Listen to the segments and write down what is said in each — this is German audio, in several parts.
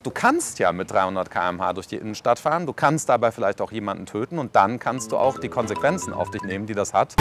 Du kannst ja mit 300 km/h durch die Innenstadt fahren, du kannst dabei vielleicht auch jemanden töten und dann kannst du auch die Konsequenzen auf dich nehmen, die das hat.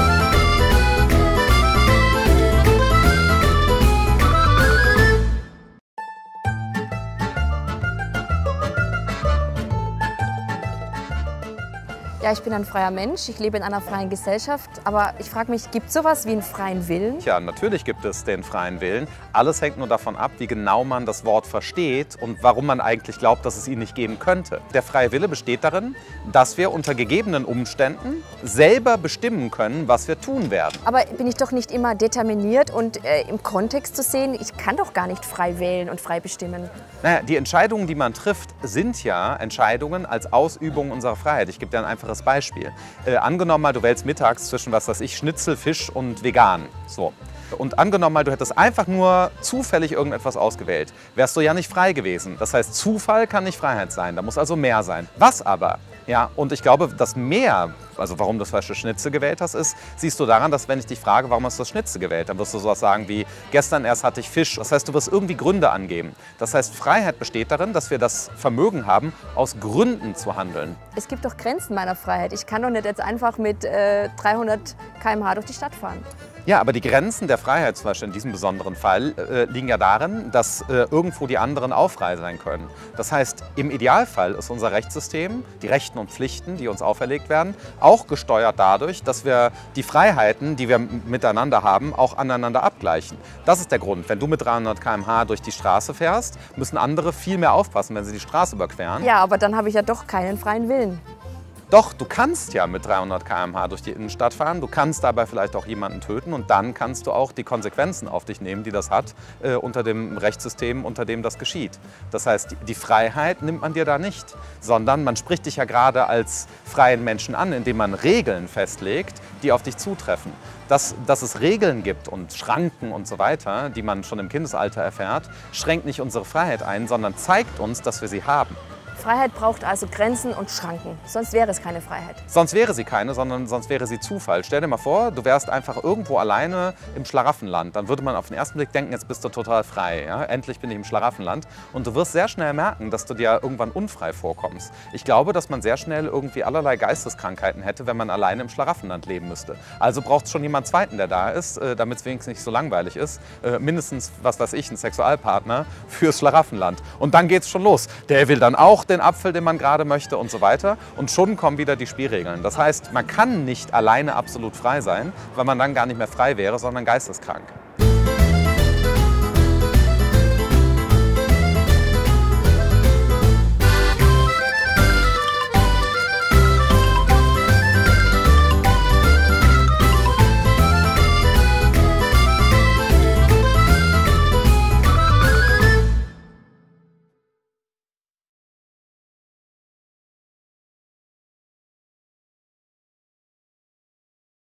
Ja, ich bin ein freier Mensch, ich lebe in einer freien Gesellschaft, aber ich frage mich, gibt es sowas wie einen freien Willen? Ja, natürlich gibt es den freien Willen. Alles hängt nur davon ab, wie genau man das Wort versteht und warum man eigentlich glaubt, dass es ihn nicht geben könnte. Der freie Wille besteht darin, dass wir unter gegebenen Umständen selber bestimmen können, was wir tun werden. Aber bin ich doch nicht immer determiniert und im Kontext zu sehen, ich kann doch gar nicht frei wählen und frei bestimmen. Naja, die Entscheidungen, die man trifft, sind ja Entscheidungen als Ausübung unserer Freiheit. Ich gebe dir ein einfaches Beispiel. Angenommen mal, du wählst mittags zwischen, was weiß ich, Schnitzel, Fisch und vegan. So. Und angenommen mal, du hättest einfach nur zufällig irgendetwas ausgewählt, wärst du ja nicht frei gewesen. Das heißt, Zufall kann nicht Freiheit sein, da muss also mehr sein. Was aber? Ja, und ich glaube, das Mehr, also warum du zum Beispiel Schnitzel gewählt hast, ist, siehst du daran, dass wenn ich dich frage, warum hast du das Schnitzel gewählt, dann wirst du sowas sagen wie, gestern erst hatte ich Fisch. Das heißt, du wirst irgendwie Gründe angeben. Das heißt, Freiheit besteht darin, dass wir das Vermögen haben, aus Gründen zu handeln. Es gibt doch Grenzen meiner Freiheit. Ich kann doch nicht jetzt einfach mit 300 km/h durch die Stadt fahren. Ja, aber die Grenzen der Freiheit, zum Beispiel in diesem besonderen Fall, liegen ja darin, dass irgendwo die anderen auch frei sein können. Das heißt, im Idealfall ist unser Rechtssystem, die Rechten und Pflichten, die uns auferlegt werden, auch gesteuert dadurch, dass wir die Freiheiten, die wir miteinander haben, auch aneinander abgleichen. Das ist der Grund. Wenn du mit 300 km/h durch die Straße fährst, müssen andere viel mehr aufpassen, wenn sie die Straße überqueren. Ja, aber dann habe ich ja doch keinen freien Willen. Doch, du kannst ja mit 300 km/h durch die Innenstadt fahren, du kannst dabei vielleicht auch jemanden töten und dann kannst du auch die Konsequenzen auf dich nehmen, die das hat, unter dem Rechtssystem, unter dem das geschieht. Das heißt, die Freiheit nimmt man dir da nicht, sondern man spricht dich ja gerade als freien Menschen an, indem man Regeln festlegt, die auf dich zutreffen. Dass es Regeln gibt und Schranken und so weiter, die man schon im Kindesalter erfährt, schränkt nicht unsere Freiheit ein, sondern zeigt uns, dass wir sie haben. Freiheit braucht also Grenzen und Schranken, sonst wäre es keine Freiheit. Sonst wäre sie keine, sondern sonst wäre sie Zufall. Stell dir mal vor, du wärst einfach irgendwo alleine im Schlaraffenland. Dann würde man auf den ersten Blick denken, jetzt bist du total frei. Ja? Endlich bin ich im Schlaraffenland. Und du wirst sehr schnell merken, dass du dir irgendwann unfrei vorkommst. Ich glaube, dass man sehr schnell irgendwie allerlei Geisteskrankheiten hätte, wenn man alleine im Schlaraffenland leben müsste. Also braucht es schon jemanden Zweiten, der da ist, damit es wenigstens nicht so langweilig ist. Mindestens, was weiß ich, ein Sexualpartner fürs Schlaraffenland. Und dann geht's schon los. Der will dann auch den Apfel, den man gerade möchte und so weiter. Und schon kommen wieder die Spielregeln. Das heißt, man kann nicht alleine absolut frei sein, weil man dann gar nicht mehr frei wäre, sondern geisteskrank.